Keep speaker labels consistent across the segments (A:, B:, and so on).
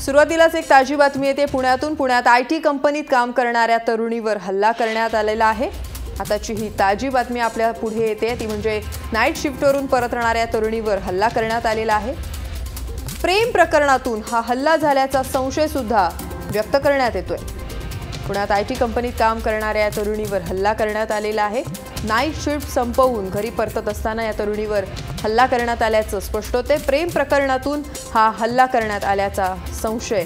A: सुरुवातीलाच एक ताजी बातमी येते पुण्यातून। पुण्यात आयटी कंपनीत काम करणाऱ्या तरुणीवर हल्ला करण्यात आलेला आहे। आताची ही ताजी बातमी आपल्या पुढे येते, ती म्हणजे नाईट शिफ्टवरून परतणाऱ्या तरुणीवर हल्ला करण्यात आलेला आहे। प्रेम प्रकरणातून हा हल्ला झाल्याचा संशय सुद्धा व्यक्त करण्यात येतोय। पुण्यात आयटी कंपनीत काम करणाऱ्या तरुणीवर हल्ला करण्यात आलेला आहे। नाईट शिफ्ट संपवून घरी परतत असताना या तरुणीवर हल्ला करण्यात आल्याचं स्पष्ट होते। प्रेम प्रकरणातून हा हल्ला करण्यात आल्याचा संशय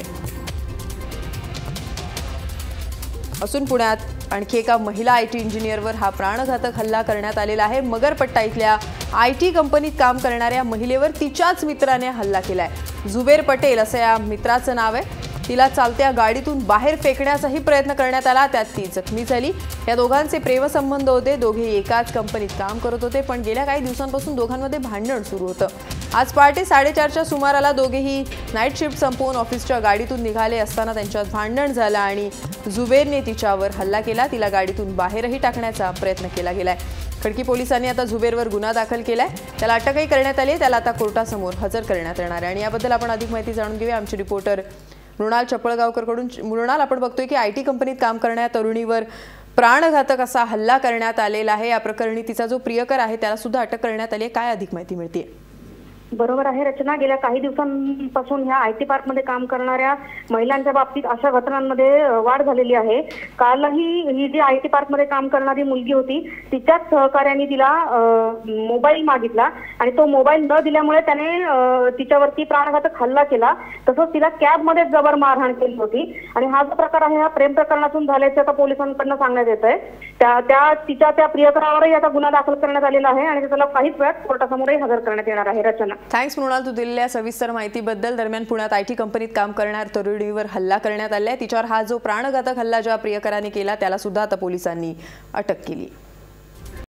A: असून पुण्यात आणखी एका महिला आयटी इंजिनियरवर हा प्राणघातक हल्ला करण्यात आलेला आहे। मगरपट्टा इथल्या आयटी कंपनीत काम करणाऱ्या महिलेवर तिच्याच मित्राने हल्ला केलाय। जुबेर पटेल असं या मित्राचं नाव आहे। तिला चालत्या गाडीतून बाहेर फेकण्याचाही प्रयत्न करण्यात आला, त्यात ती जखमी झाली। या दोघांचे प्रेमसंबंध होते। दोघे एकाच कंपनीत काम करत होते, पण गेल्या काही दिवसांपासून दोघांमध्ये भांडण सुरू होतं। आज पहाटे 4:30च्या सुमाराला दोघेही नाईट शिफ्ट संपवून ऑफिसच्या गाडीतून निघाले असताना त्यांच्यात भांडण झालं आणि जुबेरने तिच्यावर हल्ला केला। तिला गाडीतून बाहेरही टाकण्याचा प्रयत्न केला गेलाय। खडकी पोलिसांनी आता जुबेरवर गुन्हा दाखल केलाय। त्याला अटकही करण्यात आली आहे। त्याला आता कोर्टासमोर हजर करण्यात येणार आहे आणि याबद्दल आपण अधिक माहिती जाणून घेऊया आमचे रिपोर्टर मृणाल चपळगावकरकडून। मृणाल, आपण बघतोय की आयटी कंपनीत काम करणाऱ्या तरुणीवर प्राणघातक असा हल्ला करण्यात आलेला आहे। या प्रकरणी तिचा जो प्रियकर आहे त्याला सुद्धा अटक करण्यात आली आहे। काय अधिक माहिती मिळते?
B: बरोबर आहे रचना, गेल्या काही दिवसांपासून ह्या आयटी पार्क मध्ये काम करणाऱ्या महिलांच्या बाबतीत अशा घटनांमध्ये वाढ झालेली आहे। कालही ही जी आयटी पार्क मध्ये काम करणारी मुलगी होती, तिच्याच सहकार्याने तिला मोबाईल मागितला आणि तो मोबाईल न दिल्यामुळे त्याने तिच्यावरती प्राणघातक हल्ला केला। तसंच तिला कॅब मध्ये जबर मारहाण केली होती आणि हा जो प्रकार आहे हा प्रेम प्रकरणातून झाल्याचे आता पोलिसांकडून सांगण्यात येत आहे। तिच्या त्या प्रियकरावरही आता गुन्हा दाखल करण्यात आलेला आहे आणि त्याला काहीच वेळात कोर्टासमोरही हजर करण्यात येणार आहे। रचना,
A: थँक्स मृणाल, तू दिलेल्या सविस्तर माहितीबद्दल। दरम्यान पुण्यात आयटी कंपनीत काम करणाऱ्या तरुणीवर हल्ला करण्यात आलाय। तिच्यावर हा जो प्राणघातक हल्ला ज्या प्रियकराने केला त्याला सुद्धा आता पोलिसांनी अटक केली।